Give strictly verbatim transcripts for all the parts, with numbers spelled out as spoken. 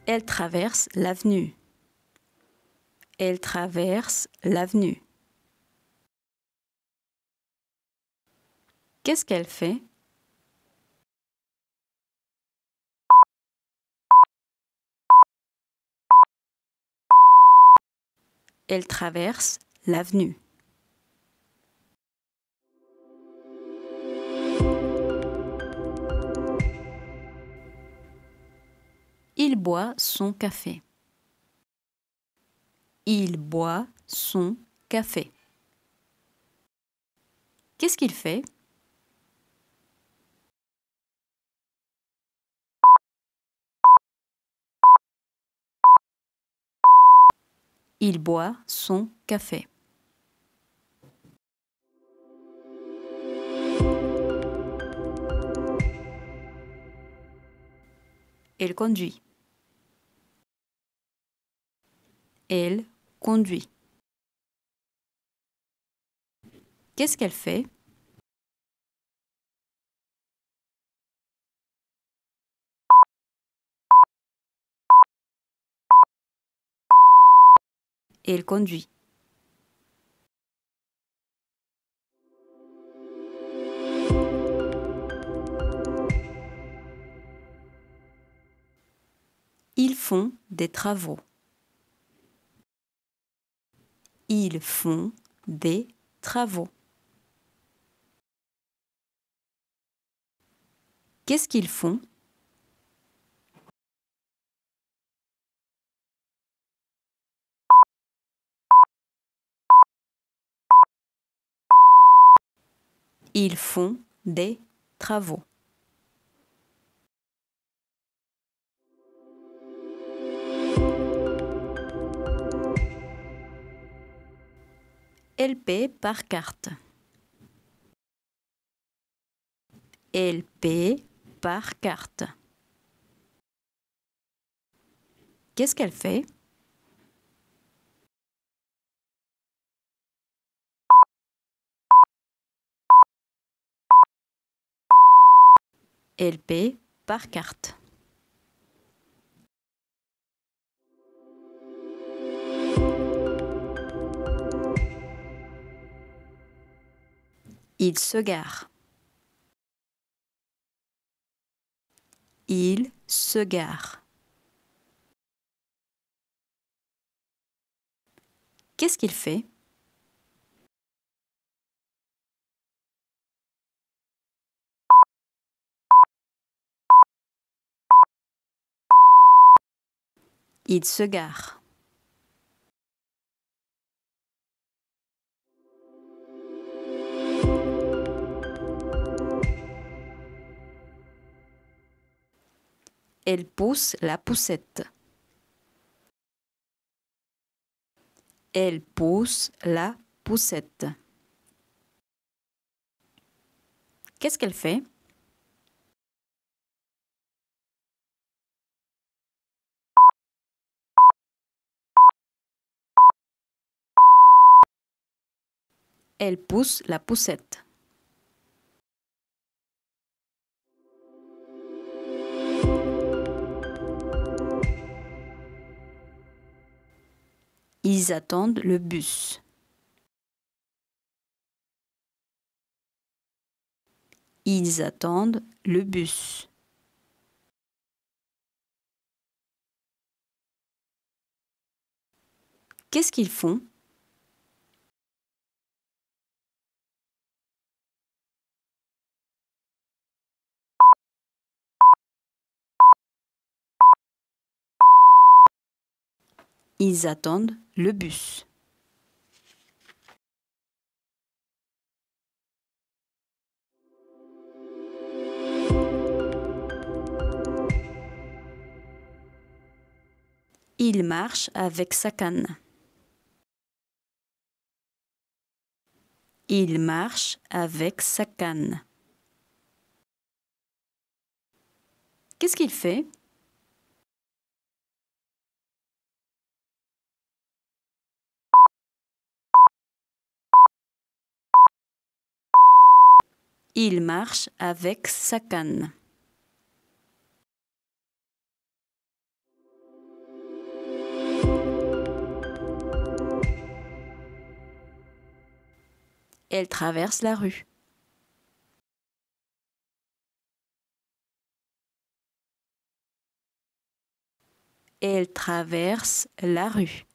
Elle traverse l'avenue. Elle traverse l'avenue. Qu'est-ce qu'elle fait? Elle traverse l'avenue. Il boit son café. Il boit son café. Qu'est-ce qu'il fait? Il boit son café. Elle conduit. Elle conduit. Qu'est-ce qu'elle fait? Elle conduit. Ils font des travaux. Ils font des travaux. Qu'est-ce qu'ils font? Ils font des travaux. Elle paie par carte. Elle paie par carte. Qu'est-ce qu'elle fait? Elle paie par carte. Il se gare. Il se gare. Qu'est-ce qu'il fait? Il se gare. Elle pousse la poussette. Elle pousse la poussette. Qu'est-ce qu'elle fait? Elle pousse la poussette. Ils attendent le bus. Ils attendent le bus. Qu'est-ce qu'ils font? Ils attendent le bus. Il marche avec sa canne. Il marche avec sa canne. Qu'est-ce qu'il fait? Il marche avec sa canne. Elle traverse la rue. Elle traverse la rue.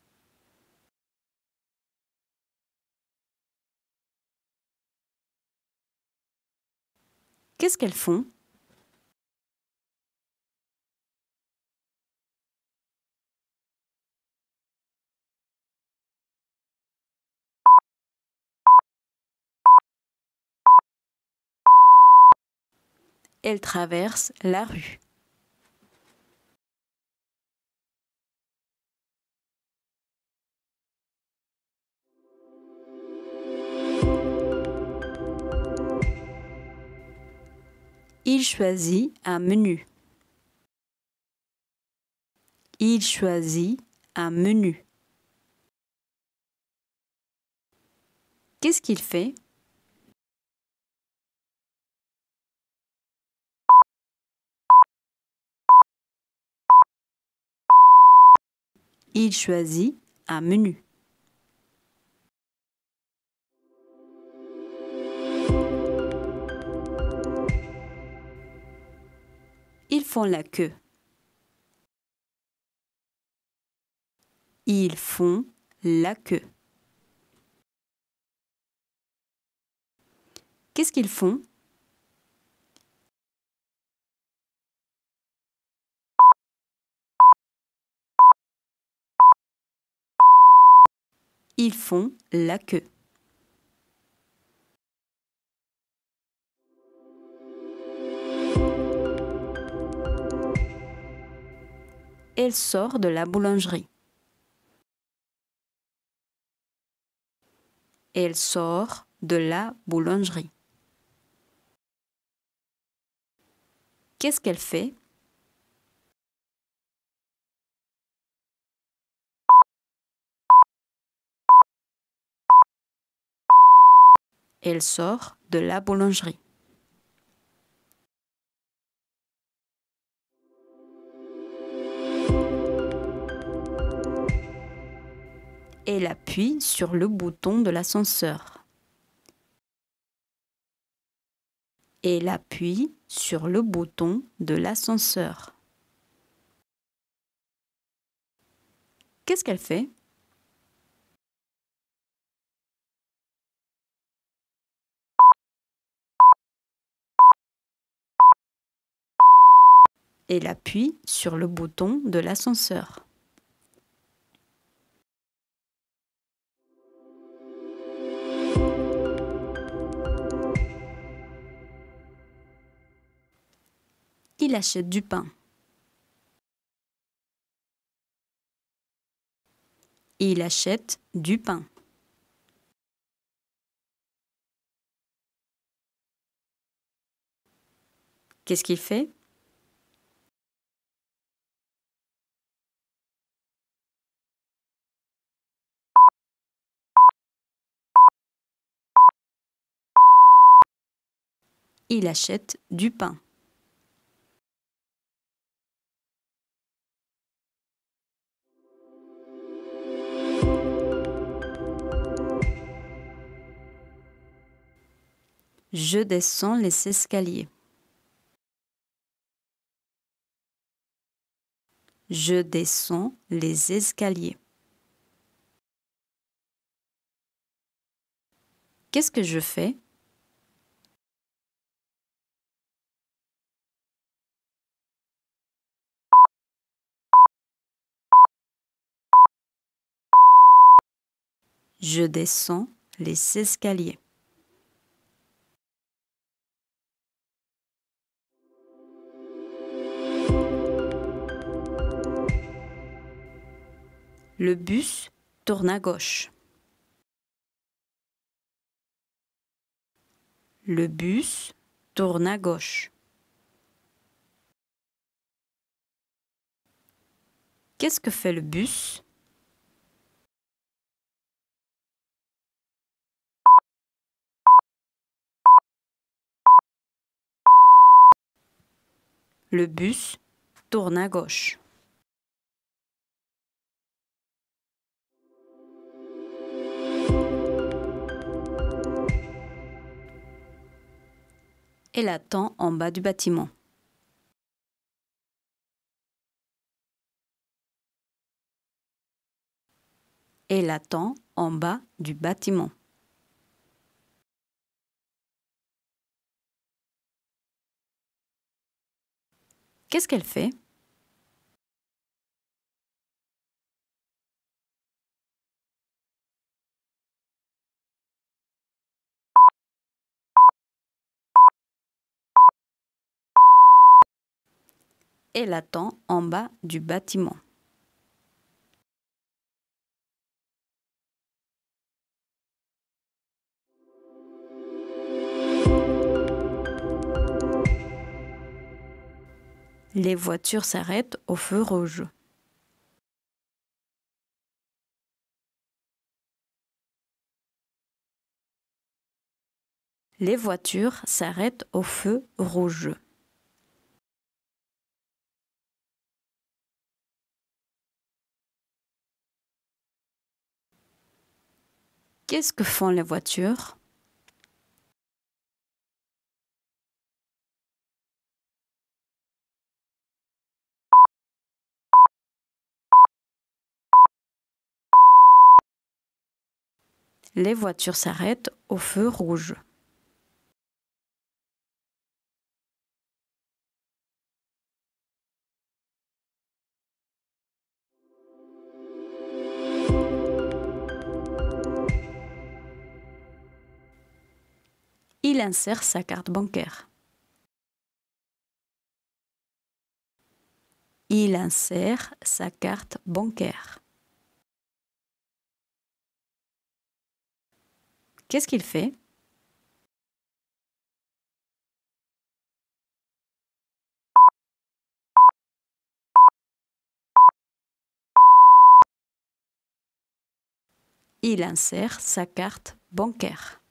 Qu'est-ce qu'elles font? Elle traverse la rue. Il choisit un menu. Il choisit un menu. Qu'est-ce qu'il fait? Il choisit un menu. Ils font la queue. Ils font la queue. Qu'est-ce qu'ils font? Ils font la queue. Elle sort de la boulangerie. Elle sort de la boulangerie. Qu'est-ce qu'elle fait? Elle sort de la boulangerie. Elle appuie sur le bouton de l'ascenseur. Elle appuie sur le bouton de l'ascenseur. Qu'est-ce qu'elle fait? Elle appuie sur le bouton de l'ascenseur. Il achète du pain. Il achète du pain. Qu'est-ce qu'il fait? Il achète du pain. Je descends les escaliers. Je descends les escaliers. Qu'est-ce que je fais? Je descends les escaliers. Le bus tourne à gauche. Le bus tourne à gauche. Qu'est-ce que fait le bus? Le bus tourne à gauche. Elle attend en bas du bâtiment. Elle attend en bas du bâtiment. Qu'est-ce qu'elle fait? Elle attend en bas du bâtiment. Les voitures s'arrêtent au feu rouge. Les voitures s'arrêtent au feu rouge. Qu'est-ce que font les voitures? Les voitures s'arrêtent au feu rouge. Il insère sa carte bancaire. Il insère sa carte bancaire. Qu'est-ce qu'il fait? Il insère sa carte bancaire.